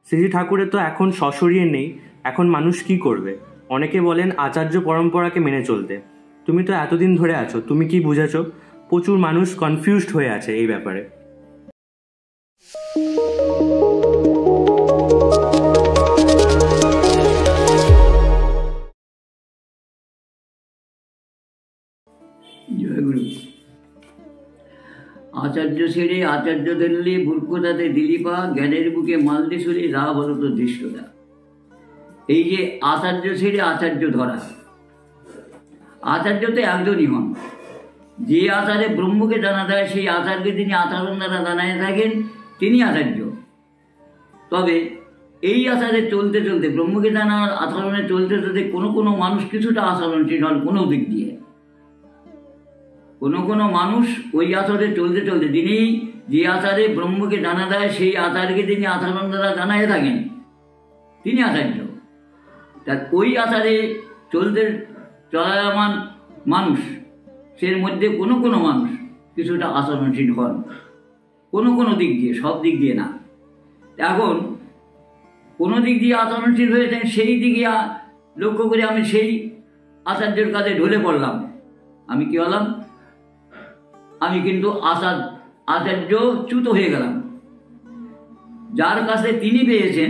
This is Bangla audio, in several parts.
শ্রী ঠাকুরের তো এখন সশরীরে নেই, এখন মানুষ কি করবে? অনেকে বলেন আচার্য পরম্পরাকে মেনে চলতে। তুমি তো এতদিন ধরে আছো, তুমি কি বুঝেছো? প্রচুর মানুষ কনফিউজড হয়ে আছে এই ব্যাপারে। জয়গুরু। আচার্য ছেড়ে আচার্য ধরলে মূর্খতাতে দিলীপা, জ্ঞানের বুকে মালদে সরে রা বলত দৃষ্টতা। এই যে আচার্য ছেড়ে আচার্য ধরা, আচার্য তো একজনই হন। যে আচারে ব্রহ্মকে জানা দেয় সেই আচারকে তিনি আচরণ দ্বারা জানায় থাকেন, তিনি আচার্য। তবে এই আচারে চলতে চলতে, ব্রহ্মকে জানার আচরণে চলতে চলতে কোনো কোনো মানুষ কিছুটা আচরণশীল হন কোনো দিক দিয়ে। কোনো কোনো মানুষ ওই আচারে চলতে চলতে, তিনি যে আচারে ব্রহ্মকে জানা দেয় সেই আচারকে তিনি আচরণ দ্বারা জানায় থাকেন, তিনি আচার্য। তার ওই আচারে চলতে চলায়মান মানুষ, সের মধ্যে কোনো কোনো মানুষ কিছুটা আচরণশীল হন কোনো কোনো দিক দিয়ে, সব দিক দিয়ে না। এখন কোনো দিক দিয়ে আচরণশীল হয়েছেন, সেই দিকে লক্ষ্য করে আমি সেই আচার্যের কাছে ঢলে পড়লাম। আমি কি হলাম? আমি কিন্তু আচার্যচ্যুত হয়ে গেলাম। যার কাছে তিনি পেয়েছেন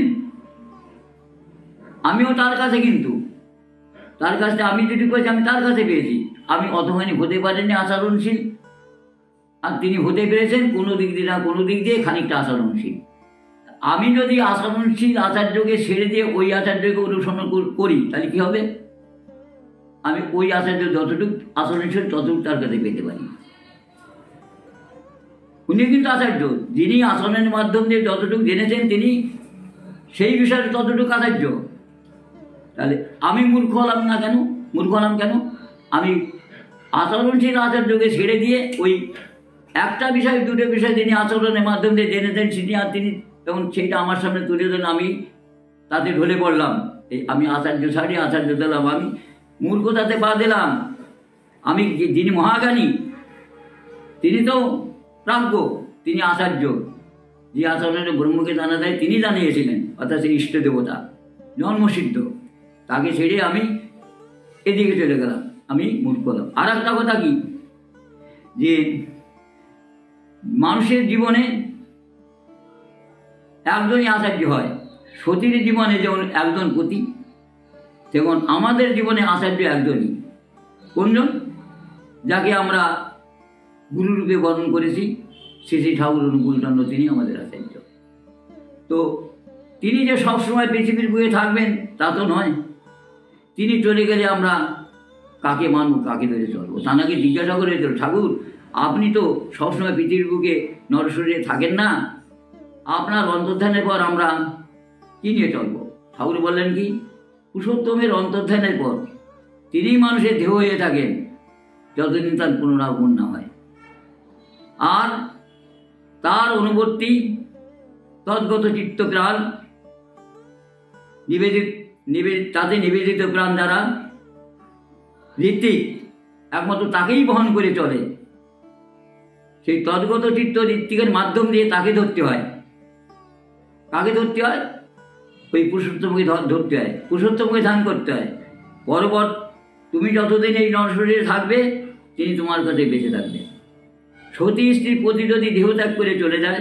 আমিও তার কাছে, কিন্তু তার কাছে আমি যেটি পেয়েছি আমি তার কাছে পেয়েছি। আমি অতখানি হতে পারিনি আচরণশীল, আর তিনি হতে পেরেছেন কোনো দিক দিয়ে না কোনো দিক দিয়ে খানিকটা আচরণশীল। আমি যদি আচরণশীল আচার্যকে ছেড়ে দিয়ে ওই আচার্যকে অনুসরণ করি, তাহলে কি হবে? আমি ওই আচার্য যতটুকু আচরণশীল ততটুকু তার কাছে পেতে পারি। উনি কিন্তু আচার্য, যিনি আচরণের মাধ্যম দিয়ে যতটুকু জেনেছেন তিনি সেই বিষয়ে ততটুকু আচার্য। তাহলে আমি মূর্খ হলাম না কেন? মূর্খ হলাম কেন? আমি আচরণশীল আচার্যকে ছেড়ে দিয়ে ওই একটা বিষয়, দুটো বিষয় তিনি আচরণের মাধ্যম দিয়ে জেনেছেন, তিনি তখন সেইটা আমার সামনে তুলে দেন, আমি তাতে ঢলে পড়লাম। আমি আচার্য ছাড়ি আচার্য দিলাম, আমি মূর্খতাতে পা দিলাম। আমি যিনি মহাজ্ঞানী তিনি তো প্রাজ্ঞ, তিনি আচার্য। যে আচরণে ব্রহ্মকে জানা দেয় তিনি জানিয়েছিলেন, অর্থাৎ সেই ইষ্ট দেবতা জন্মসিদ্ধ, তাকে ছেড়ে আমি এদিকে চলে গেলাম, আমি মূর্খ হলাম। আর একটা কথা কি, যে মানুষের জীবনে একজনই আচার্য হয়। সতীর জীবনে যেমন একজন পতি, তেমন আমাদের জীবনে আচার্য একজনই। কোনজন? যাকে আমরা গুরুরূপে বরণ করেছি, শ্রী শ্রী ঠাকুর অনুকূলচন্দ্র, তিনি আমাদের আচার্য। তো তিনি যে সবসময় পৃথিবীর বুকে থাকবেন তা তো নয়। তিনি চলে গেলে আমরা কাকে মানব, কাকে ধরে চলবো? তা নাকি জিজ্ঞাসা করে ঠাকুর, আপনি তো সবসময় পৃথিবীর বুকে নরশরীরে থাকেন না, আপনার অন্তর্ধানের পর আমরা কি নিয়ে চলবো? ঠাকুর বললেন কি, পুরুষোত্তমের অন্তর্ধানের পর তিনি মানুষের দেহ হয়ে থাকেন যতদিন তার পুনরাগমন না হয়। আর তার অনুবর্তী তদ্গত চিত্ত প্রাণ তাতে নিবেদিত প্রাণ দ্বারা ঋত্বিক একমাত্র তাকেই বহন করে চলে। সেই তদ্গত চিত্ত ঋত্বিকের মাধ্যম দিয়ে তাকে ধরতে হয়। কাকে ধরতে হয়? ওই পুরুষোত্তমকে ধরতে হয়, পুরুষোত্তমকে ধ্যান করতে হয়। পরবর্ত তুমি যতদিন এই নরশরীরে থাকবে তিনি তোমার কাছে বেঁচে থাকবে। সতী স্ত্রীর পতি যদি দেহত্যাগ করে চলে যায়,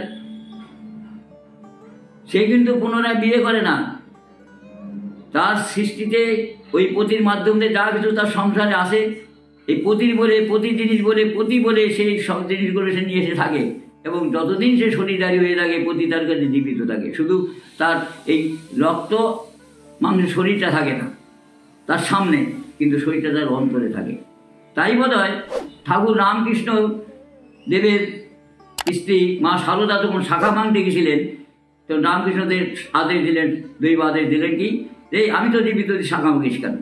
সে কিন্তু পুনরায় বিয়ে করে না। তার সৃষ্টিতে ওই পতির মাধ্যম দিয়ে যা কিছু তার সংসারে আসে, এই পতির বলে, পতি জিনিস বলে, পতি বলে সেই সব জিনিসগুলো সে নিয়ে এসে থাকে, এবং যতদিন সে শরীরধারী হয়ে থাকে পতি তার কাছে জীবিত থাকে। শুধু তার এই রক্ত মাংসের শরীরটা থাকে না তার সামনে, কিন্তু শরীরটা তার অন্তরে থাকে। তাই বোধ হয় ঠাকুর রামকৃষ্ণ দেবের স্ত্রী মা সারদা যখন শাখা ভাঙতে গেছিলেন, তখন রামকৃষ্ণদেব আদেশ দিলেন, দৈব আদেশ দিলেন কি, এই আমি তো জীবিত, শাখা ভাঙিস কেন?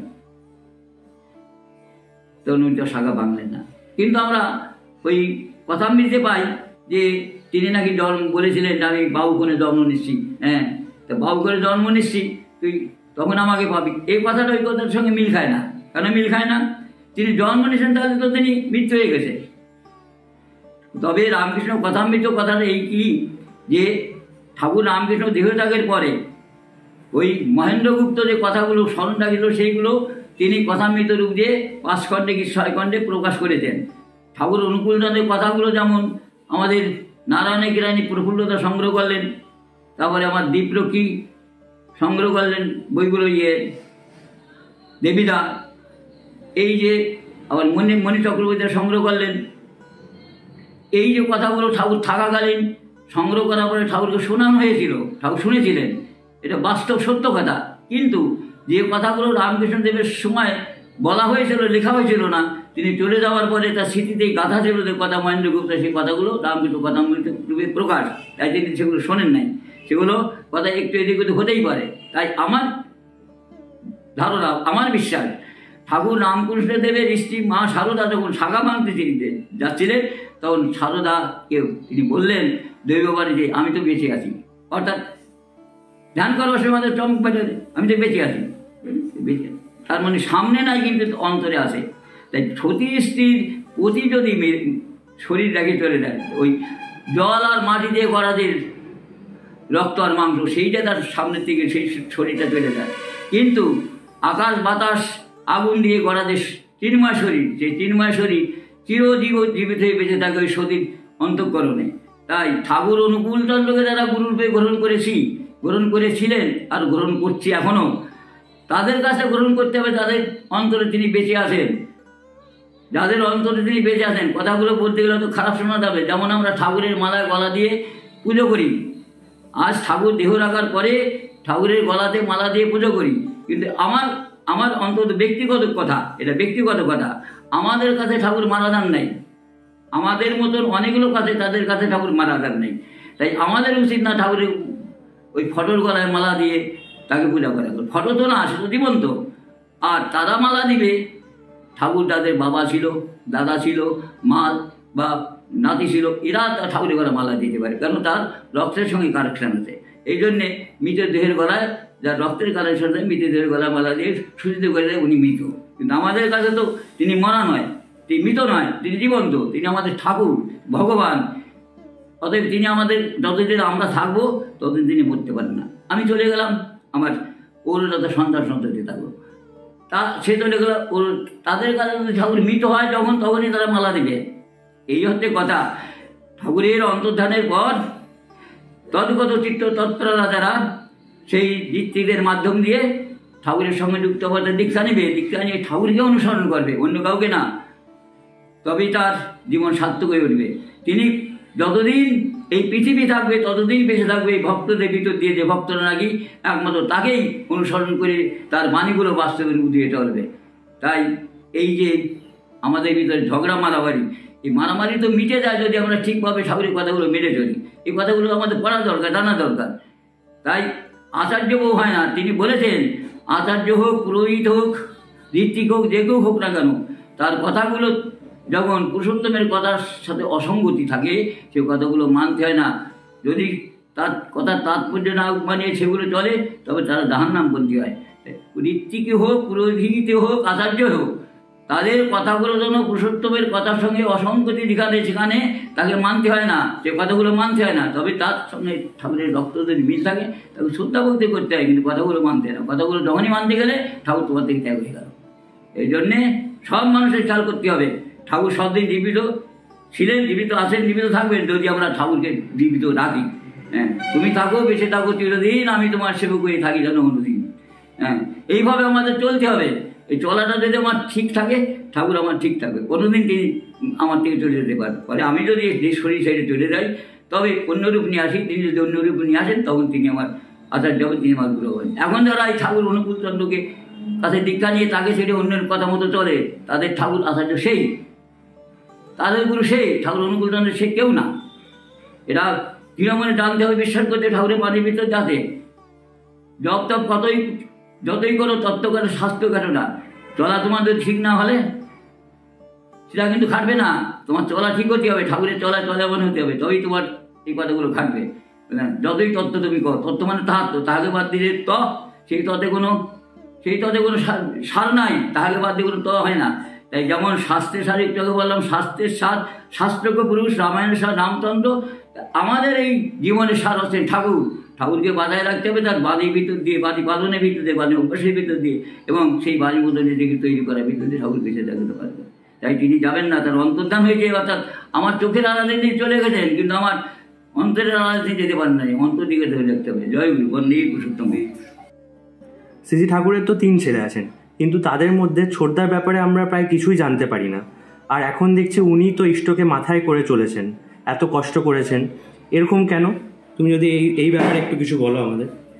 তখন উনি তো শাখা ভাঙলেন না। কিন্তু আমরা ওই কথামৃতে পাই যে তিনি নাকি জন্ম বলেছিলেন যে আমি বাবু কোণে জন্ম নিচ্ছি, হ্যাঁ, তা বাবু কোণে জন্ম নিচ্ছি, তুই তখন আমাকে পাবি। এই কথাটা ওই কথার সঙ্গে মিল খায় না। কেন মিল খায় না? তিনি জন্ম নিয়েছেন, তাহলে তো তিনি মৃত্যু হয়ে গেছে। তবে রামকৃষ্ণ কথামৃত কথাটা এই কি, যে ঠাকুর রামকৃষ্ণ দেহত্যাগের পরে ওই মহেন্দ্রগুপ্ত যে কথাগুলো স্মরণ রাখিল সেইগুলো তিনি কথামৃত রূপ দিয়ে 5 খণ্ডে কি 6 খণ্ডে প্রকাশ করেছেন। ঠাকুর অনুকূলচন্দ্রের কথাগুলো যেমন আমাদের নারায়ণ কিরানী প্রফুল্লতা সংগ্রহ করলেন, তারপরে আমার দীপরক্ষী সংগ্রহ করলেন বইগুলো দেবীদা, এই যে আবার মণি চক্রবর্তী সংগ্রহ করলেন। এই যে কথাগুলো ঠাকুর থাকাকালীন সংগ্রহ করার পরে ঠাকুরকে শোনানো হয়েছিল, ঠাকুর শুনেছিলেন, এটা বাস্তব সত্য কথা। কিন্তু যে কথাগুলো রামকৃষ্ণদেবের সময় বলা হয়েছিল, লেখা হয়েছিল না, তিনি চলে যাওয়ার পরে তার স্মৃতিতেই গাথা ছিল যে কথা মহেন্দ্রগুপ্ত, সেই কথাগুলো রামকৃষ্ণ কথামৃত রূপে প্রকাশ, তাই তিনি সেগুলো শোনেন নাই। সেগুলো কথা একটু এদিক ওদিক হতেই পারে। তাই আমার ধারণা, আমার বিশ্বাস, ঠাকুর রামকৃষ্ণদেবের স্ত্রী মা সারদা যখন শাখা ভাঙতে যাচ্ছিলেন, তখন সারদাকে তিনি বললেন দৈববাণী যে আমি তো বেঁচে আছি, অর্থাৎ ধ্যান করার সময় আমাদের চমক পেটারে আমি তো বেঁচে আছি, বেঁচে আছি, তার মানে সামনে নাই কিন্তু অন্তরে আসে। তাই সতী স্ত্রীর প্রতি যদি শরীর রেখে চলে যায়, ওই জল আর মাটি দিয়ে গড়াদের রক্ত আর মাংস, সেইটা তার সামনের থেকে সেই শরীরটা চলে যায়। কিন্তু আকাশ বাতাস আগুন দিয়ে গড়াদের চিন্ময় শরীর, সেই চিন্ময় শরীর জীবিত হয়ে বেঁচে থাকে ওই সতীর অন্তঃকরণে। তাই ঠাকুর অনুকূলচন্দ্রকে যারা গুরুরূপে গ্রহণ করেছিলেন আর গ্রহণ করছি এখনও, তাদের কাছে গ্রহণ করতে হবে যাদের অন্তরে তিনি বেঁচে আছেন, যাদের অন্তরে তিনি বেঁচে আছেন। কথাগুলো বলতে গেলে তো খারাপ শোনা যাবে। যেমন আমরা ঠাকুরের মালায় গলা দিয়ে পুজো করি, আজ ঠাকুর দেহ রাখার পরে ঠাকুরের গলাতে মালা দিয়ে পুজো করি, কিন্তু আমার অন্তত ব্যক্তিগত কথা, এটা ব্যক্তিগত কথা, আমাদের কাছে ঠাকুর মালা দান নাই। আমাদের মতন অনেকগুলো কাছে, তাদের কাছে ঠাকুর মালা দান নেই। তাই আমাদের উচিত না ঠাকুরের ওই ফটোর গলায় মালা দিয়ে তাকে পূজা করা। ফটো তো না, সে তো জীবন্ত। আর তারা মালা দিবে ঠাকুর যাদের বাবা ছিল, দাদা ছিল, মা বা নাতি ছিল, এরা ঠাকুরের গলায় মালা দিতে পারে, কারণ তার রক্তের সঙ্গে কানেকশান আছে। এই জন্যে মৃত দেহের গলায়, যার রক্তের কানেকশান আছে, মৃত দেহের গলায় মালা দিয়ে সূচিত করে দেয় উনি মৃত। কিন্তু আমাদের কাছে তো তিনি মরা নয়, তিনি মৃত নয়, তিনি জীবন্ত, তিনি আমাদের ঠাকুর, ভগবান। অতএব তিনি আমাদের যতদিন আমরা থাকবো ততদিন তিনি মরতে পারেন না। আমি চলে গেলাম, আমার ওর যত সন্তান থাকবো, সে চলে গেল, ওর তাদের কাছে যদি ঠাকুর মৃত হয় তখনই তারা মালা দিবে। এই হচ্ছে কথা। ঠাকুরের অন্তর্ধানের পর তদ্গত চিত্ত তৎপররা যারা সেই ঋত্বিকদের মাধ্যম দিয়ে ঠাকুরের সঙ্গে যুক্ত হওয়ার দীক্ষা নেবে, দীক্ষা নিয়ে ঠাকুরকে অনুসরণ করবে, অন্য কাউকে না, তবেই তার জীবন সার্থক হয়ে উঠবে। তিনি যতদিন এই পৃথিবী থাকবে ততদিন বেঁচে থাকবে এই ভক্তদের ভিতর দিয়ে, যে ভক্তরা নাকি একমাত্র তাকেই অনুসরণ করে তার বাণীগুলো বাস্তবে রূপ দিয়ে চলবে। তাই এই যে আমাদের ভিতরে ঝগড়া মারামারি, এই মারামারি তো মিটে যায় যদি আমরা ঠিকভাবে ঠাকুরের কথাগুলো মেনে চলি। এই কথাগুলো আমাদের পড়া দরকার, জানা দরকার। তাই আচার্য বউ হয় না, তিনি বলেছেন আচার্য হোক, পুরোহিত হোক, ঋত্বিক হোক, যে কেউ হোক না কেন, তার কথাগুলো যখন পুরুষোত্তমের কথার সাথে অসঙ্গতি থাকে, সে কথাগুলো মানতে হয় না। যদি তার কথার তাৎপর্য না মানিয়ে সেগুলো চলে, তবে তারা জাহান্নামপন্থী হয়। ঋত্বিকে হোক, পুরোহিত হোক, আচার্য হোক, তাদের কথাগুলো যেন পুরুষোত্তমের কথার সঙ্গে অসঙ্গতি দেখালে সেখানে তাকে মানতে হয় না, সে কথাগুলো মানতে হয় না। তবে তার সঙ্গে ঠাকুরের রক্ত যদি মিল থাকে তাকে শ্রদ্ধা ভক্তি করতে হয়, কিন্তু কথাগুলো মানতে হয় না। কথাগুলো যখনই মানতে গেলে ঠাকুর তোমার থেকে ত্যাগ হয়ে গেল। এই জন্যে সব মানুষের খেয়াল করতে হবে, ঠাকুর সবদিন জীবিত ছিলেন, জীবিত আছেন, জীবিত থাকবেন যদি আমরা ঠাকুরকে জীবিত রাখি। হ্যাঁ, তুমি থাকো, বেঁচে থাকো চিরদিন, আমি তোমার সেবক হয়ে থাকি যেন অনুদিন। হ্যাঁ, এইভাবে আমাদের চলতে হবে। এই চলাটা যদি আমার ঠিক থাকে, ঠাকুর আমার ঠিক থাকবে, কোনোদিন তিনি আমার থেকে চলে যেতে পারে। আমি যদি শরীর সাইডে চলে যাই, তবে অন্য রূপ নিয়ে আসি, তিনি যদি অন্য রূপ নিয়ে আসেন তখন তিনি আমার আচার্য হবেন, তিনি আমার গুরু হবেন। এখন যারা এই ঠাকুর অনুকূলচন্দ্রকে তাদের দীক্ষা নিয়ে তাকে সেটা অন্যের কথা মতো চলে, তাদের ঠাকুর আচার্য সেই, তাদের গুরু সেই, ঠাকুর অনুকূলচন্দ্র সে কেউ না। এরা তৃণমূলে জানতে হবে, বিশ্বাস করতে ঠাকুরের বাড়ির ভিতর যাতে জব তব যতই করো তত্ত্ব করো, স্বাস্থ্য কেন না, চলা তোমাদের ঠিক না হলে সেটা কিন্তু খাটবে না। তোমার চলা ঠিক করতে হবে, ঠাকুরের চলাবন হতে হবে, তবেই তোমার এই কথাগুলো খাটবে। যতই তত্ত্ব তুমি কর, তত্ত্ব মানে তাহাকে বাদ দিয়ে সেই তত্ত্বে কোনো সার নাই, তাহাকে বাদ দিয়ে কোনো হয় না। তাই যেমন শাস্ত্রের সার একটু আগে বললাম, শাস্ত্রের সার শাস্ত্রকে পুরুষ, রামায়ণের সার রামচন্দ্র, আমাদের এই জীবনের সার হচ্ছেন ঠাকুর। ঠাকুরকে বাধায় রাখতে হবে তার বাড়ির ভিতর দিয়ে, বাড়ি পালনের ভিতর দিয়ে, বাড়ির অভ্যাসের ভিতর দিয়ে, এবং সেই বাড়ির মতো নিজেকে তৈরি করার ভিতর দিয়ে ঠাকুর বেঁচে দেখাতে পারবে। তাই তিনি যাবেন না, তার অন্তর্ধান হয়েছে, অর্থাৎ আমার চোখের আড়ালে দিয়ে চলে গেছেন, কিন্তু আমার অন্তরের আড়ালে দিয়ে যেতে পারেন নাই, অন্তর দিকে ধরে দেখতে হবে। জয় গুরু, বন্দে পুরুষোত্তম। শ্রী ঠাকুরের তো 3 ছেলে আছেন, কিন্তু তাদের মধ্যে ছোটদার ব্যাপারে আমরা প্রায় কিছুই জানতে পারি না। আর এখন দেখছি উনি তো ইষ্টকে মাথায় করে চলেছেন, এত কষ্ট করেছেন, এরকম কেন? তুমি যদি এই ব্যাপারে একটু কিছু বলো আমাদের।